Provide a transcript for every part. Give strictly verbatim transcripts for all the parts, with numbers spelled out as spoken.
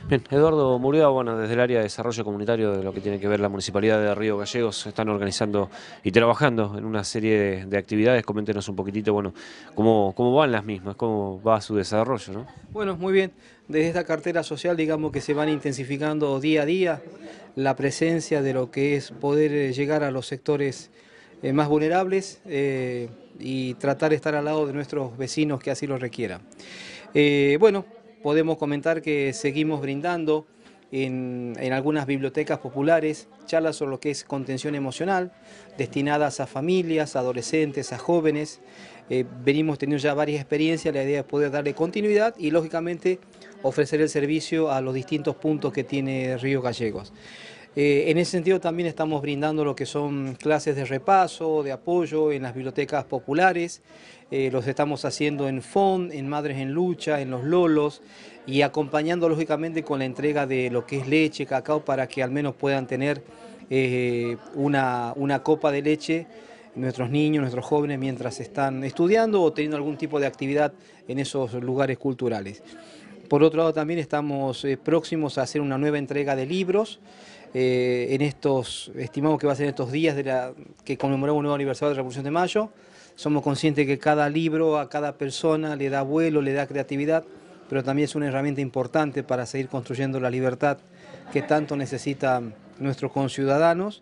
Bien, Eduardo Muriel, bueno, desde el área de desarrollo comunitario de lo que tiene que ver la Municipalidad de Río Gallegos, están organizando y trabajando en una serie de, de actividades. Coméntenos un poquitito, bueno, cómo, cómo van las mismas, cómo va su desarrollo, ¿no? Bueno, muy bien. Desde esta cartera social, digamos que se van intensificando día a día la presencia de lo que es poder eh, llegar a los sectores eh, más vulnerables eh, y tratar de estar al lado de nuestros vecinos que así lo requieran. Eh, bueno, podemos comentar que seguimos brindando en, en algunas bibliotecas populares charlas sobre lo que es contención emocional, destinadas a familias, a adolescentes, a jóvenes. Eh, venimos teniendo ya varias experiencias, la idea es poder darle continuidad y lógicamente ofrecer el servicio a los distintos puntos que tiene Río Gallegos. Eh, en ese sentido también estamos brindando lo que son clases de repaso, de apoyo en las bibliotecas populares, eh, los estamos haciendo en F O N, en Madres en Lucha, en los Lolos y acompañando lógicamente con la entrega de lo que es leche, cacao, para que al menos puedan tener eh, una, una copa de leche nuestros niños, nuestros jóvenes mientras están estudiando o teniendo algún tipo de actividad en esos lugares culturales. Por otro lado también estamos eh, próximos a hacer una nueva entrega de libros. Eh, en estos, estimamos que va a ser en estos días de la, que conmemoramos un nuevo aniversario de la Revolución de Mayo. Somos conscientes que cada libro a cada persona le da vuelo, le da creatividad, pero también es una herramienta importante para seguir construyendo la libertad que tanto necesitan nuestros conciudadanos.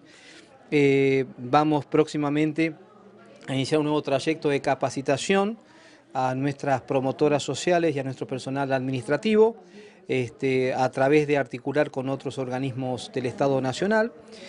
Eh, vamos próximamente a iniciar un nuevo trayecto de capacitación a nuestras promotoras sociales y a nuestro personal administrativo, este, a través de articular con otros organismos del Estado Nacional.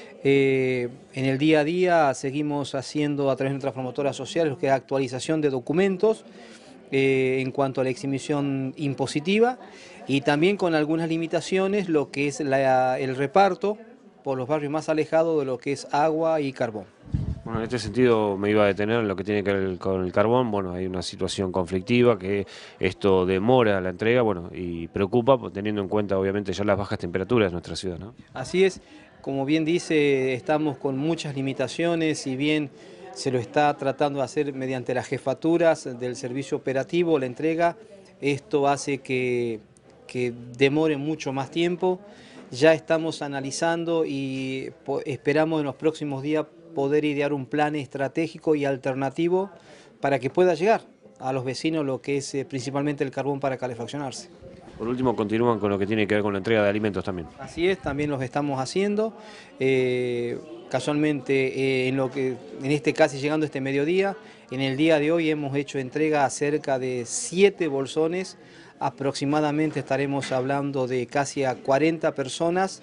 Eh, en el día a día seguimos haciendo a través de nuestras promotoras sociales lo que es actualización de documentos eh, en cuanto a la exhibición impositiva y también con algunas limitaciones lo que es la, el reparto por los barrios más alejados de lo que es agua y carbón. Bueno, en este sentido me iba a detener en lo que tiene que ver con el carbón. Bueno, hay una situación conflictiva que esto demora la entrega, bueno, y preocupa pues, teniendo en cuenta obviamente ya las bajas temperaturas de nuestra ciudad, ¿no? Así es, como bien dice, estamos con muchas limitaciones, si bien se lo está tratando de hacer mediante las jefaturas del servicio operativo, la entrega, esto hace que, que demore mucho más tiempo. Ya estamos analizando y esperamos en los próximos días poder idear un plan estratégico y alternativo para que pueda llegar a los vecinos lo que es eh, principalmente el carbón para calefaccionarse. Por último, continúan con lo que tiene que ver con la entrega de alimentos también. Así es, también los estamos haciendo. Eh, casualmente, eh, en, lo que, en este casi llegando este mediodía, en el día de hoy hemos hecho entrega a cerca de siete bolsones, aproximadamente estaremos hablando de casi a cuarenta personas,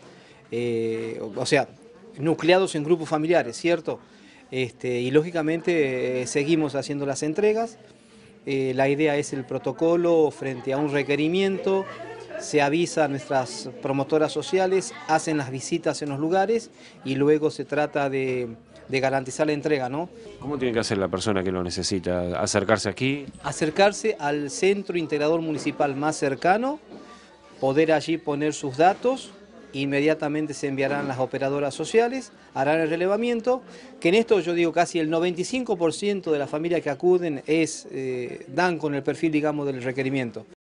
eh, o sea, nucleados en grupos familiares, ¿cierto? Este, y lógicamente eh, seguimos haciendo las entregas. Eh, la idea es el protocolo frente a un requerimiento, se avisa a nuestras promotoras sociales, hacen las visitas en los lugares y luego se trata de, de garantizar la entrega, ¿no? ¿Cómo tiene que hacer la persona que lo necesita? ¿Acercarse aquí? Acercarse al centro integrador municipal más cercano, poder allí poner sus datos, inmediatamente se enviarán las operadoras sociales, harán el relevamiento, que en esto yo digo casi el noventa y cinco por ciento de las familias que acuden es, eh, dan con el perfil, digamos, del requerimiento.